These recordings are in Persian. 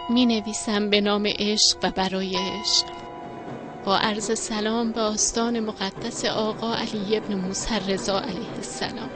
می نویسم به نام عشق و برای عشق. با عرض سلام به آستان مقدس آقا علی ابن موسی رضا علیه السلام.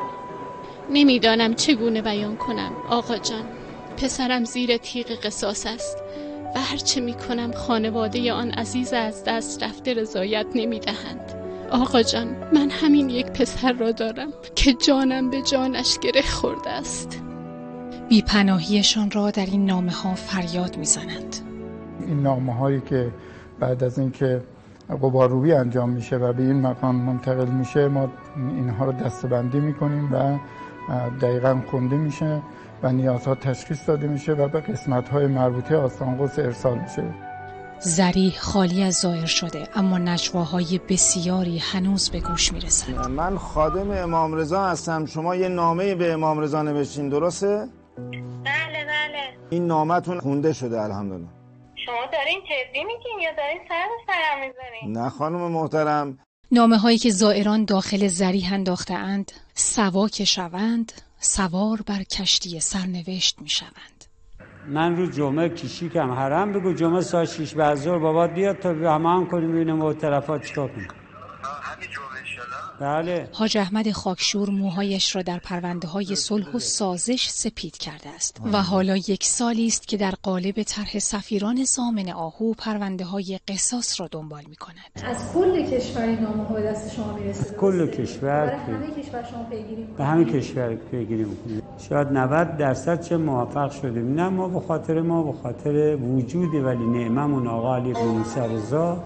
نمیدانم چگونه بیان کنم آقا جان. پسرم زیر تیغ قصاص است و هرچه می کنم خانواده آن عزیز از دست رفته رضایت نمی دهند. آقا جان، من همین یک پسر را دارم که جانم به جانش گره خورده است. بی‌پناهیشان را در این نامه ها فریاد می زنند. این نامه هایی که بعد از اینکه غباررویی انجام میشه و به این مقام منتقل میشه، ما اینها رو دسته‌بندی میکنیم و دقیقاً خونده میشه و نیازها تشخیص داده میشه و به قسمت‌های مربوطه آستان قدس ارسال میشه. ضریح خالی از زائر شده، اما نجواهای بسیاری هنوز به گوش میرسند. من خادم امام رضا هستم. شما یه نامه به امام رضا نوشتین، درسته؟ بله. این نامتون خونده شده الحمدلله. شما دارین جدی میگین یا دارین سرم میذارین؟ نه خانم محترم. نامه هایی که زائران داخل ضریح انداخته اند، سوا که شوند سوار بر کشتی سرنوشت می شوند. من رو جمعه کشیکم حرم بگو جمعه ساعت 6 بعد ظهر بابات بیاد تا همه کنیم ببینیم معترفات چیکار کنیم. همین جمعه انشالله. بله. حاج احمد خاکشور موهایش را در پرونده های صلح و سازش سپید کرده است و حالا 1 سالی است که در قالب طرح سفیران ضامن آهو پرونده های قصاص را دنبال می کند. از کل کشور این نامه ها به دست شما میرسه؟ کل کشور. همه کشور شما پیگیری میکنید؟ به همه کشور پیگیری میکنید. شاید 90% چه موفق شدیم. نه ما به خاطر وجود ولی نعممون آقا علی ابن موسی رضا.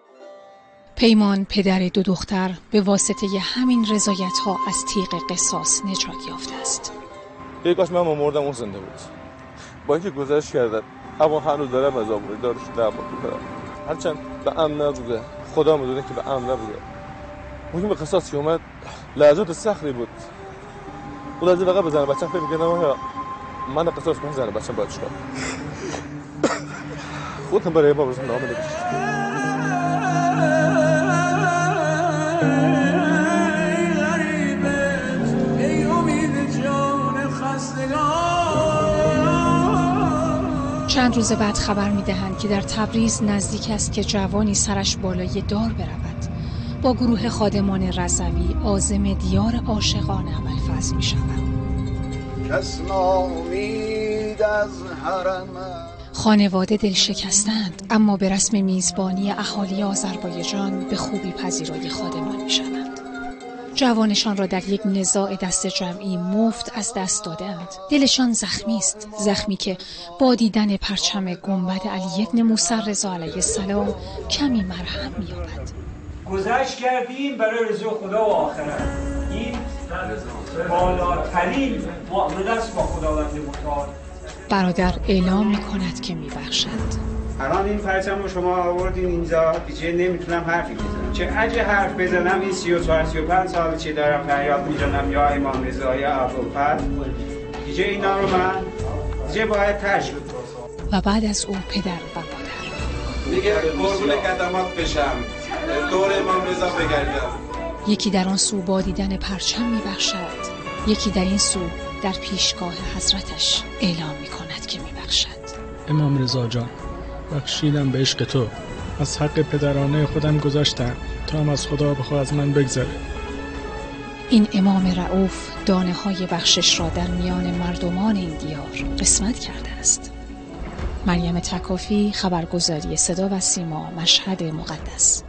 پیمان پدر 2 دختر به واسطه همین رضایت‌ها از تیغ قصاص نجات یافته است. ای کاش من مردم اون زنده بود. با اینکه گذشت کردن اما هنوز دارم از آموزش دارش دعوا می‌کنم. هرچند به امن نبوده، خدا می‌دونه که به امن نبوده. اون به قصاص اومد لحظات سختی بود. اون از واقعا بزنه بچه‌م فکر می‌کردم من قصاص کنم زنه بچه‌م باید چیکار. خودم برای بابا نامه نوشتم. چند روز بعد خبر می‌دهند که در تبریز نزدیک است که جوانی سرش بالای دار برود. با گروه خادمان رضوی عازم دیار عاشقان ابوالفضل می‌شود. خانواده دل شکستند، اما به رسم میزبانی اهالی آذربایجان به خوبی پذیرای خادمان می‌شوند. جوانشان را در یک نزاع دست جمعی مفت از دست دادند. دلشان زخمی است، زخمی که با دیدن پرچم گنبد علی ابن موسی رضا علیه السلام کمی مرهم می‌یابد. گذشت کردیم برای رضا خدا و آخرت. این بالاترین معامله است با خداوند متعال. برادر اعلام می‌کند که می‌بخشد. الان این پرچم رو شما آوردین اینجا، دیگه نمیتونم حرفی بزنم. چه اگه حرف بزنم این 34-35 سال چی دارم فریاد میزنم یا امام رضا یا ابوالفضل. دیگه اینا رو من دیگه باید ترک کنم. و بعد از او پدر و مادر. دیگه قربون قدمات بشم، دور امام رضا بگردم. یکی در آن سو با دیدن پرچم میبخشد، یکی در این سو در پیشگاه حضرتش اعلام میکند که میبخشد. امام رضا جان، بخشیدم به عشق تو، از حق پدرانه خودم گذاشتم، تا هم از خدا بخواه از من بگذره. این امام رؤوف دانه های بخشش را در میان مردمان این دیار قسمت کرده است. مریم تکافی، خبرگزاری صدا و سیما، مشهد مقدس.